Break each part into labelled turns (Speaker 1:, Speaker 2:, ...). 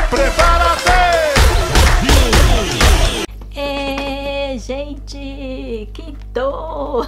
Speaker 1: Prepara-te!
Speaker 2: Gente, quintou!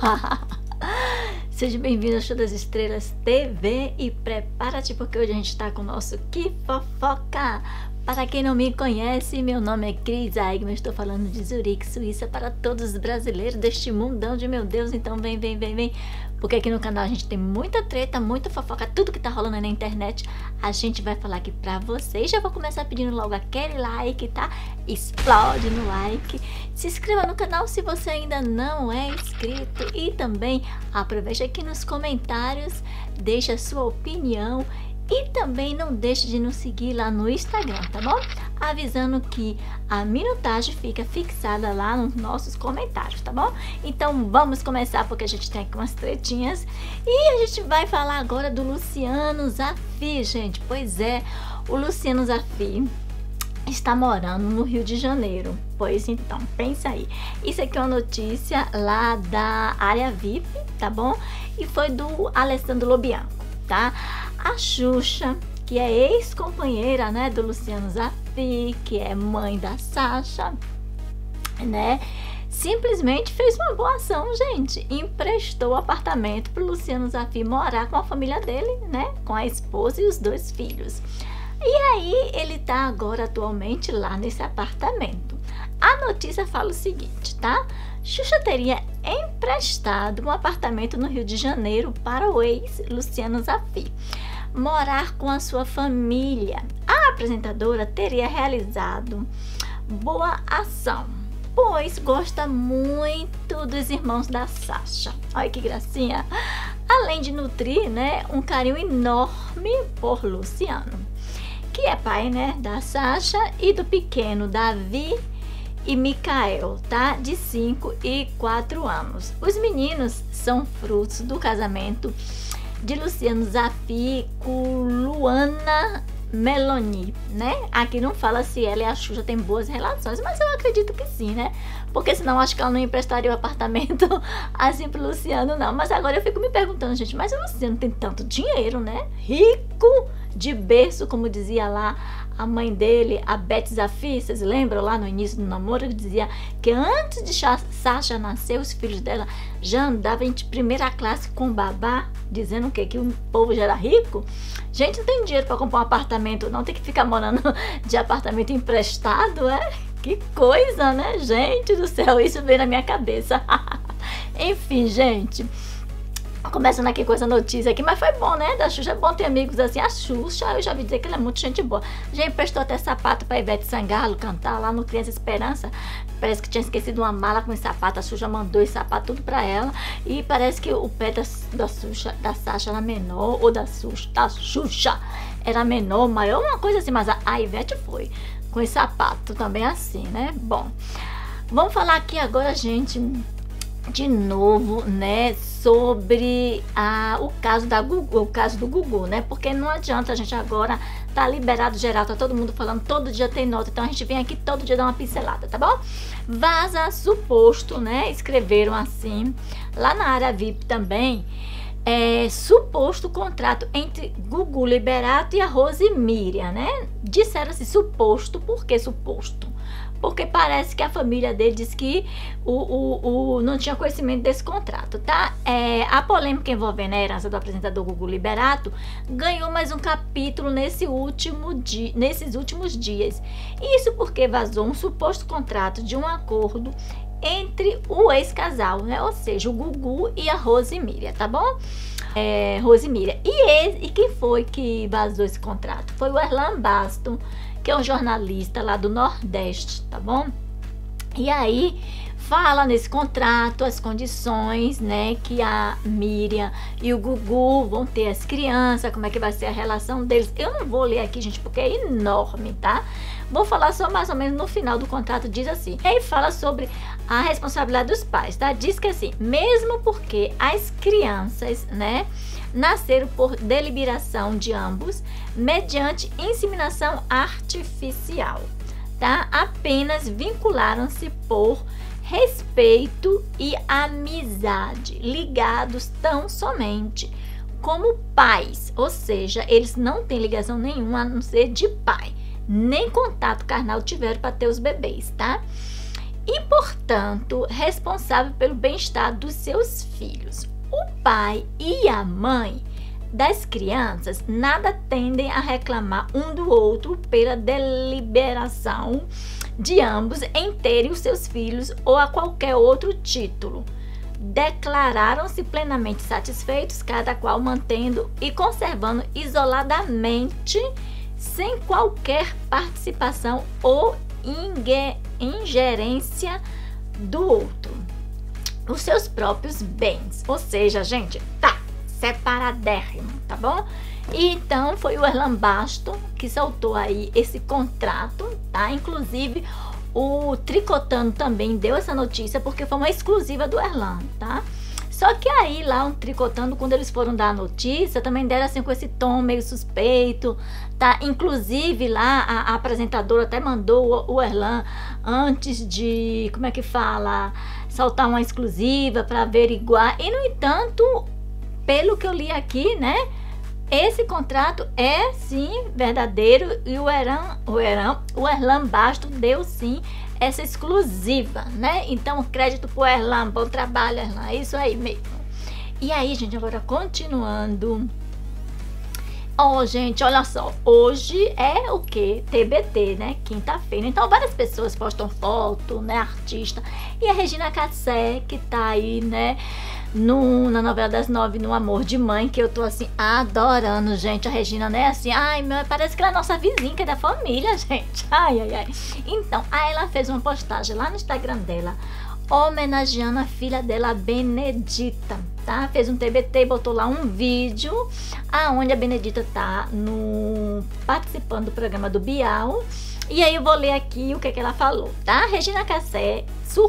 Speaker 2: Seja bem-vindo ao Show das Estrelas TV e prepara-te porque hoje a gente está com o nosso Que Fofoca! Para quem não me conhece, meu nome é Cris Aigman, estou falando de Zurique, Suíça, para todos os brasileiros deste mundão de meu Deus, então vem, porque aqui no canal a gente tem muita treta, muita fofoca, tudo que tá rolando aí na internet, a gente vai falar aqui pra vocês. Já vou começar pedindo logo aquele like, tá? Explode no like, se inscreva no canal se você ainda não é inscrito e também aproveite aqui nos comentários, deixa a sua opinião. E também não deixe de nos seguir lá no Instagram, tá bom? Avisando que a minutagem fica fixada lá nos nossos comentários, tá bom? Então vamos começar porque a gente tem aqui umas tretinhas. E a gente vai falar agora do Luciano Zafi, gente. Pois é, o Luciano Zafi está morando no Rio de Janeiro. Pois então, pensa aí. Isso aqui é uma notícia lá da área VIP, tá bom? E foi do Alessandro Lobianco, tá? A Xuxa, que é ex-companheira, né, do Luciano Zafi, que é mãe da Sasha, né, simplesmente fez uma boa ação, gente. Emprestou o apartamento para o Luciano Zafi morar com a família dele, né, com a esposa e os 2 filhos. E aí ele tá agora atualmente lá nesse apartamento. A notícia fala o seguinte, tá? Xuxa teria emprestado um apartamento no Rio de Janeiro para o ex Luciano Zafi morar com a sua família. A apresentadora teria realizado boa ação, pois gosta muito dos irmãos da Sasha. Olha que gracinha! Além de nutrir, né, um carinho enorme por Luciano, que é pai, né, da Sasha e do pequeno Davi e Micael, tá? De 5 e 4 anos. Os meninos são frutos do casamento de Luciano Zafi com Luana Meloni, né? Aqui não fala se ela e a Xuxa têm boas relações, mas eu acredito que sim, né? Porque senão acho que ela não emprestaria o apartamento assim pro Luciano, não. Mas agora eu fico me perguntando, gente, mas o Luciano tem tanto dinheiro, né? Rico de berço, como dizia lá a mãe dele, a Beth Zafi, vocês lembram lá no início do namoro, que dizia que antes de Sasha nascer, os filhos dela já andavam de primeira classe com babá, dizendo o quê? Que o povo já era rico? Gente, não tem dinheiro para comprar um apartamento, não, tem que ficar morando de apartamento emprestado, é? Que coisa, né? Gente do céu, isso veio na minha cabeça. Enfim, gente, começando aqui com essa notícia aqui, mas foi bom, né? Da Xuxa, é bom ter amigos assim. A Xuxa, eu já ouvi dizer que ela é muito gente boa. Já emprestou até sapato pra Ivete Sangalo cantar lá no Criança Esperança. Parece que tinha esquecido uma mala com esse sapato. A Xuxa mandou esse sapato tudo pra ela. E parece que o pé da Xuxa, da Sasha era menor, ou da Xuxa era menor, maior, uma coisa assim. Mas a Ivete foi com esse sapato também assim, né? Bom, vamos falar aqui agora, gente, de novo, né, sobre o caso do Gugu, né? Porque não adianta a gente agora tá liberado geral, tá todo mundo falando, todo dia tem nota, então a gente vem aqui todo dia dar uma pincelada, tá bom? Vaza suposto, né? Escreveram assim, lá na área VIP também, suposto contrato entre Gugu Liberato e a Rose Miriam, né? Disseram assim, suposto, por que suposto? Porque parece que a família dele disse que não tinha conhecimento desse contrato, tá? A polêmica envolvendo a herança do apresentador Gugu Liberato ganhou mais um capítulo nesses últimos dias. Isso porque vazou um suposto contrato de um acordo entre o ex-casal, né? Ou seja, o Gugu e a Rose Miriam, tá bom? Rose Miriam. E quem foi que vazou esse contrato? Foi o Erlan Bastos, que é um jornalista lá do Nordeste, tá bom? E aí fala nesse contrato as condições, né, que a Miriam e o Gugu vão ter as crianças, como é que vai ser a relação deles. Eu não vou ler aqui, gente, porque é enorme, tá? Vou falar só mais ou menos no final do contrato, diz assim. E aí fala sobre a responsabilidade dos pais, tá? Diz que assim, mesmo porque as crianças, né, nasceram por deliberação de ambos, mediante inseminação artificial, tá? Apenas vincularam-se por respeito e amizade, ligados tão somente como pais, ou seja, eles não têm ligação nenhuma a não ser de pai, nem contato carnal tiveram para ter os bebês, tá? E, portanto, responsável pelo bem-estar dos seus filhos. O pai e a mãe das crianças nada tendem a reclamar um do outro pela deliberação de ambos em terem os seus filhos ou a qualquer outro título. Declararam-se plenamente satisfeitos, cada qual mantendo e conservando isoladamente, sem qualquer participação ou ingerência do outro, os seus próprios bens. Ou seja, gente, tá separadérrimo, tá bom? E então foi o Erlan Basto que soltou aí esse contrato, tá? Inclusive o Tricotando também deu essa notícia porque foi uma exclusiva do Erlan, tá? Só que aí lá um Tricotando, quando eles foram dar a notícia, também deram assim com esse tom meio suspeito, tá? Inclusive lá a apresentadora até mandou o Erlan antes de, como é que fala, soltar uma exclusiva para averiguar. E no entanto, pelo que eu li aqui, né, esse contrato é sim verdadeiro e o Erlan Basto deu sim essa exclusiva, né? Então, crédito pro Erlan, bom trabalho, Erlan, é isso aí mesmo. E aí, gente, agora continuando. Ó, gente, olha só, hoje é o que? TBT, né? Quinta-feira. Então, várias pessoas postam foto, né? Artista. E a Regina Casé, que tá aí, né? Na novela das 9, no Amor de Mãe, que eu tô assim, adorando, gente. A Regina, né? Assim, ai, meu, parece que ela é nossa vizinha, que é da família, gente. Ai, ai, ai. Então, aí ela fez uma postagem lá no Instagram dela, homenageando a filha dela, a Benedita, tá? Fez um TBT, botou lá um vídeo aonde a Benedita tá participando do programa do Bial. E aí eu vou ler aqui o que ela falou, tá? Regina Casé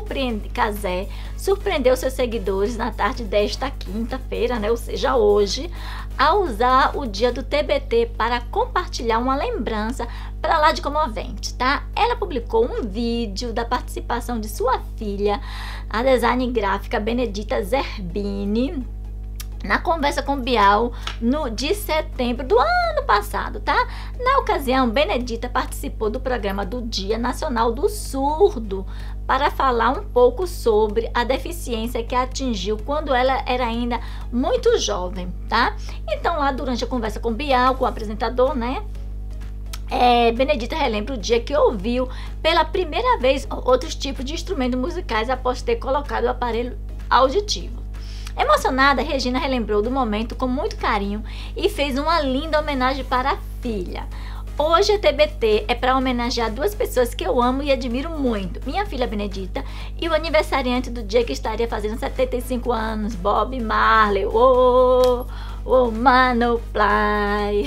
Speaker 2: surpreendeu seus seguidores na tarde desta quinta-feira, né? Ou seja, hoje, ao usar o dia do TBT para compartilhar uma lembrança para lá de comovente, tá? Ela publicou um vídeo da participação de sua filha, a design gráfica Benedita Zerbini, na conversa com Bial de setembro do ano passado, tá? Na ocasião, Benedita participou do programa do Dia Nacional do Surdo para falar um pouco sobre a deficiência que a atingiu quando ela era ainda muito jovem, tá? Então, lá durante a conversa com Bial, com o apresentador, né? Benedita relembra o dia que ouviu pela primeira vez outros tipos de instrumentos musicais após ter colocado o aparelho auditivo. Emocionada, Regina relembrou do momento com muito carinho e fez uma linda homenagem para a filha. Hoje a TBT é para homenagear duas pessoas que eu amo e admiro muito. Minha filha Benedita e o aniversariante do dia que estaria fazendo 75 anos, Bob Marley. Mano Play.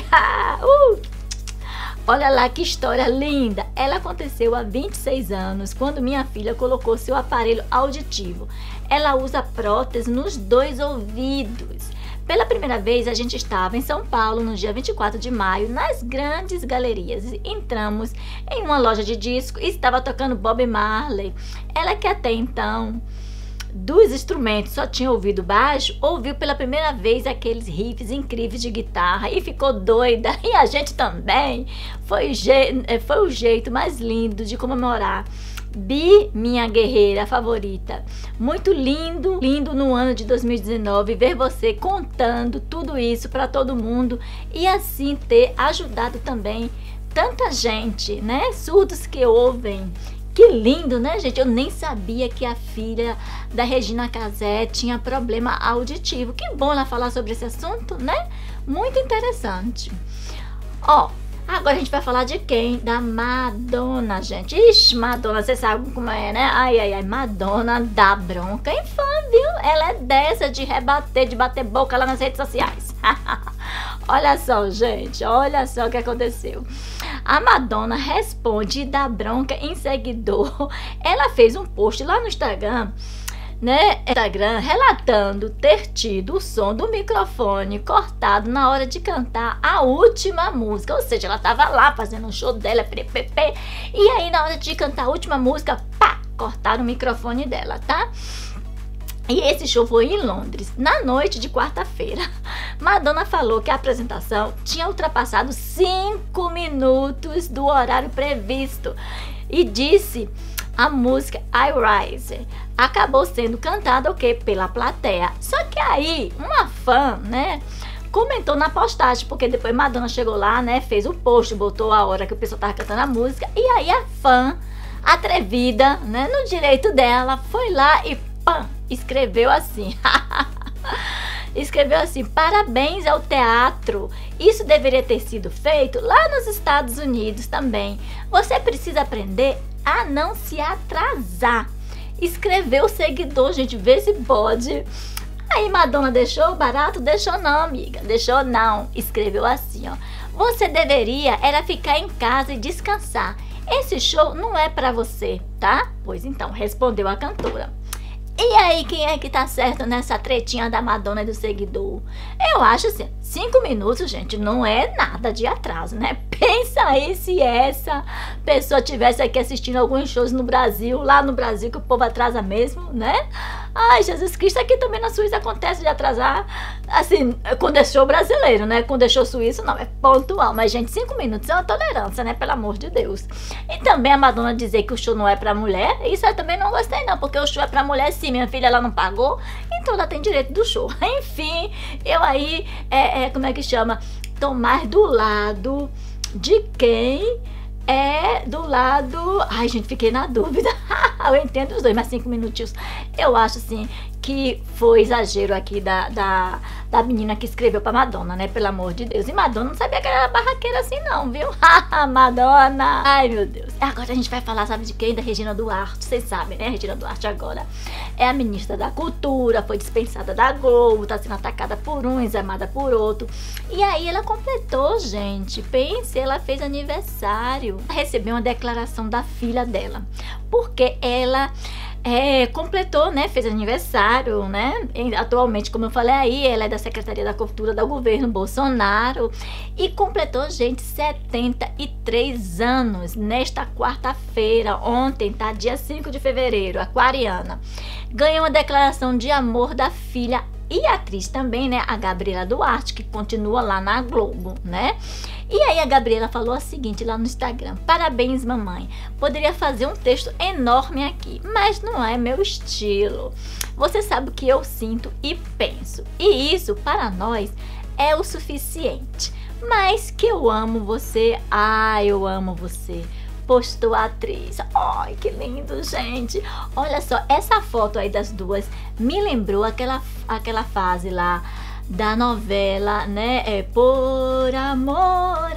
Speaker 2: Olha lá que história linda! Ela aconteceu há 26 anos, quando minha filha colocou seu aparelho auditivo. Ela usa prótese nos 2 ouvidos. Pela primeira vez, a gente estava em São Paulo, no dia 24 de maio, nas grandes galerias. Entramos em uma loja de disco e estava tocando Bob Marley. Ela, que até então dos instrumentos só tinha ouvido baixo, ouviu pela primeira vez aqueles riffs incríveis de guitarra e ficou doida, e a gente também. Foi o jeito mais lindo de comemorar. Bi, minha guerreira favorita, muito lindo no ano de 2019 ver você contando tudo isso para todo mundo e assim ter ajudado também tanta gente, né? Surdos que ouvem. Que lindo, né, gente? Eu nem sabia que a filha da Regina Casé tinha problema auditivo. Que bom ela falar sobre esse assunto, né? Muito interessante. Ó, agora a gente vai falar de quem? Da Madonna, gente. Ixi, Madonna, você sabe como é, né? Ai, ai, ai, Madonna dá bronca em fã, viu? Ela é dessa de rebater, de bater boca lá nas redes sociais. Olha só, gente, olha só o que aconteceu. A Madonna responde e dá bronca em seguidor. Ela fez um post lá no Instagram, né? Relatando ter tido o som do microfone cortado na hora de cantar a última música. Ou seja, ela tava lá fazendo um show dela, e aí na hora de cantar a última música, pá, cortaram o microfone dela, tá? E esse show foi em Londres, na noite de quarta-feira. Madonna falou que a apresentação tinha ultrapassado 5 minutos do horário previsto e disse a música I Rise acabou sendo cantada pela plateia. Só que aí uma fã, né, comentou na postagem, porque depois Madonna chegou lá, né, fez o post, botou a hora que o pessoal tava cantando a música, e aí a fã atrevida, né, no direito dela, foi lá e pam, escreveu assim. Escreveu assim: parabéns ao teatro. Isso deveria ter sido feito lá nos Estados Unidos também. Você precisa aprender a não se atrasar. Escreveu o seguidor, gente, vê se pode. Aí Madonna deixou barato? Deixou não, amiga. Deixou não. Escreveu assim, ó: você deveria era ficar em casa e descansar. Esse show não é pra você, tá? Pois então, respondeu a cantora. E aí, quem é que tá certo nessa tretinha da Madonna e do seguidor? Eu acho assim, 5 minutos, gente, não é nada de atraso, né? Pensa aí se essa pessoa tivesse aqui assistindo alguns shows no Brasil, lá no Brasil, que o povo atrasa mesmo, né? Ai, Jesus Cristo, aqui também na Suíça acontece de atrasar, assim, quando é show brasileiro, né? Quando é show suíço, não, é pontual. Mas, gente, 5 minutos é uma tolerância, né? Pelo amor de Deus. E também a Madonna dizer que o show não é pra mulher, isso eu também não gostei, não, porque o show é pra mulher, sim, minha filha, ela não pagou, então ela tem direito do show. Enfim, eu aí, como é que chama? Tô mais do lado de quem é do lado... Ai, gente, fiquei na dúvida. Eu entendo os dois, mas 5 minutinhos. Eu acho, assim, que foi exagero aqui da menina que escreveu pra Madonna, né? Pelo amor de Deus. E Madonna não sabia que ela era barraqueira assim, não, viu? Madonna! Ai, meu Deus. Agora a gente vai falar, sabe de quem? Da Regina Duarte. Vocês sabem, né? Regina Duarte agora é a ministra da Cultura, foi dispensada da Globo, tá sendo atacada por uns, amada por outro. E aí ela completou, gente. Pense, ela fez aniversário. Recebeu uma declaração da filha dela, porque ela completou, né, fez aniversário, né, atualmente, como eu falei aí, ela é da Secretaria da Cultura do governo Bolsonaro e completou, gente, 73 anos nesta quarta-feira, ontem, tá, dia 5 de fevereiro, aquariana. Ganhou uma declaração de amor da filha e atriz também, né, a Gabriela Duarte, que continua lá na Globo, né? E aí a Gabriela falou o seguinte lá no Instagram: parabéns, mamãe. Poderia fazer um texto enorme aqui, mas não é meu estilo. Você sabe o que eu sinto e penso. E isso, para nós, é o suficiente. Mas que eu amo você. Eu amo você. Postou a atriz. Ai, que lindo, gente. Olha só, essa foto aí das duas me lembrou aquela fase lá da novela, né? Por Amore.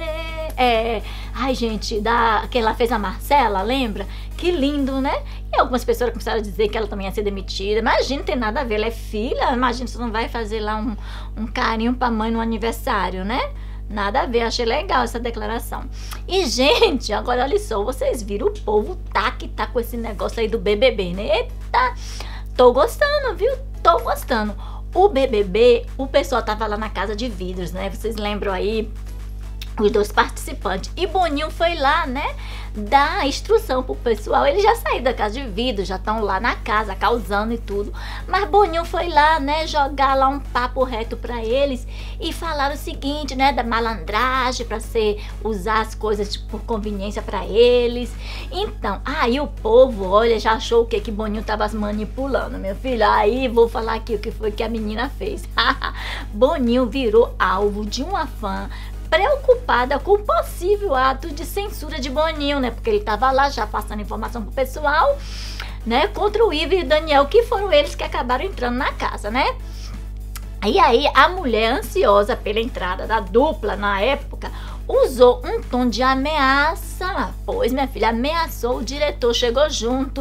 Speaker 2: Ai, gente, que ela fez a Marcela, lembra? Que lindo, né? E algumas pessoas começaram a dizer que ela também ia ser demitida. Imagina, não tem nada a ver, ela é filha. Imagina, você não vai fazer lá um carinho pra mãe no aniversário, né? Nada a ver, achei legal essa declaração. E, gente, agora olha só, vocês viram, o povo que tá com esse negócio aí do BBB, né? Eita, tô gostando, viu? Tô gostando. O BBB, o pessoal tava lá na Casa de Vidros, né? Vocês lembram aí os 2 participantes. E Boninho foi lá, né, dar instrução pro pessoal. Eles já saíram da Casa de Vidro, já estão lá na casa, causando e tudo. Mas Boninho foi lá, né, jogar lá um papo reto pra eles e falar o seguinte, né, da malandragem pra usar as coisas por conveniência pra eles. Então, aí o povo, olha, já achou o quê? Que Boninho tava manipulando, meu filho. Aí vou falar aqui o que foi que a menina fez. Boninho virou alvo de uma fã preocupada com o possível ato de censura de Boninho, né? Porque ele tava lá já passando informação pro pessoal, né? Contra o Ivo e o Daniel, que foram eles que acabaram entrando na casa, né? E aí a mulher, ansiosa pela entrada da dupla na época, usou um tom de ameaça, pois minha filha ameaçou o diretor, chegou junto.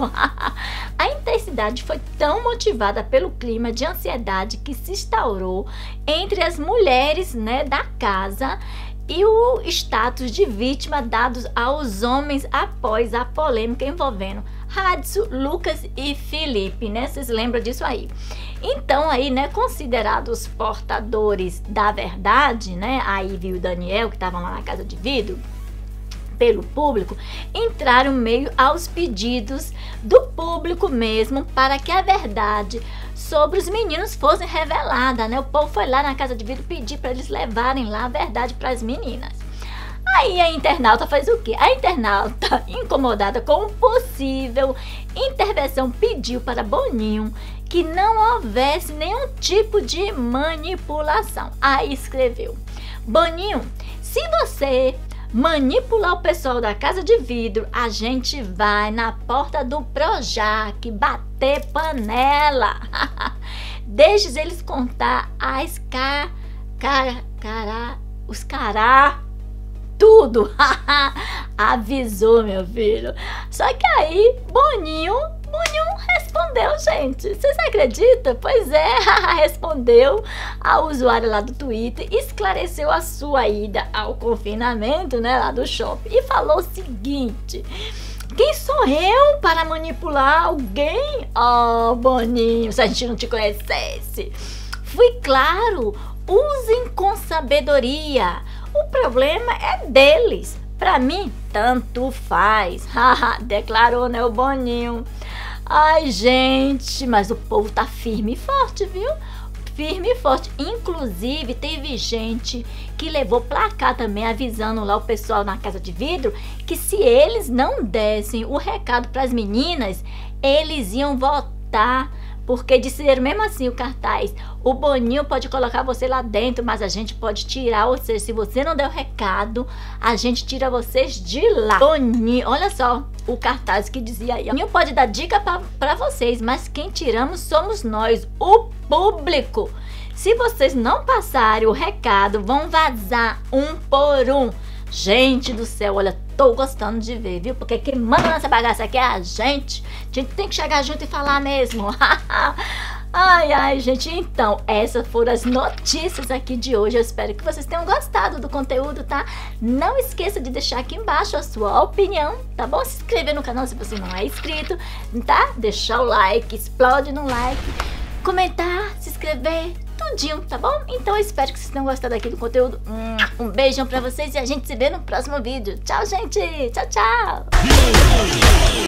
Speaker 2: A intensidade foi tão motivada pelo clima de ansiedade que se instaurou entre as mulheres, né, da casa e o status de vítima dados aos homens após a polêmica envolvendo Radisson, Lucas e Felipe, né? Vocês lembram disso aí? Então aí, né, considerados portadores da verdade, né, a Ivy e o Daniel, que estavam lá na Casa de Vidro, pelo público, entraram meio aos pedidos do público mesmo para que a verdade sobre os meninos fossem reveladas, né? O povo foi lá na casa de vidro pedir para eles levarem lá a verdade para as meninas. Aí a internauta faz o quê? A internauta, incomodada com possível intervenção, pediu para Boninho que não houvesse nenhum tipo de manipulação. Aí escreveu: Boninho, se você manipular o pessoal da casa de vidro, a gente vai na porta do Projac bater panela. Deixe eles contar as tudo. Avisou, meu filho. Só que aí Boninho respondeu, gente. Vocês acreditam? Pois é, respondeu a usuária lá do Twitter, esclareceu a sua ida ao confinamento, né, lá do shopping, e falou o seguinte: quem sou eu para manipular alguém? Oh, Boninho, se a gente não te conhecesse. Fui claro, usem com sabedoria. O problema é deles. Pra mim, tanto faz. Declarou, né, o Boninho. Ai, gente, mas o povo tá firme e forte, viu? Firme e forte. Inclusive, teve gente que levou placar também, avisando lá o pessoal na casa de vidro que se eles não dessem o recado pras meninas, eles iam votar. Porque disseram mesmo assim o cartaz: o Boninho pode colocar você lá dentro, mas a gente pode tirar. Ou seja, se você não der o recado, a gente tira vocês de lá. Boninho, olha só o cartaz que dizia aí: Boninho pode dar dica pra vocês, mas quem tiramos somos nós, o público. Se vocês não passarem o recado, vão vazar um por um. Gente do céu, olha, tô gostando de ver, viu? Porque quem manda nessa bagaça aqui é a gente. A gente tem que chegar junto e falar mesmo. Ai, gente, então, essas foram as notícias aqui de hoje. Eu espero que vocês tenham gostado do conteúdo, tá? Não esqueça de deixar aqui embaixo a sua opinião, tá bom? Se inscrever no canal se você não é inscrito, tá? Deixar o like, explode no like, comentar, se inscrever, tudinho, tá bom? Então eu espero que vocês tenham gostado aqui do conteúdo. Um beijão pra vocês e a gente se vê no próximo vídeo. Tchau, gente! Tchau, tchau!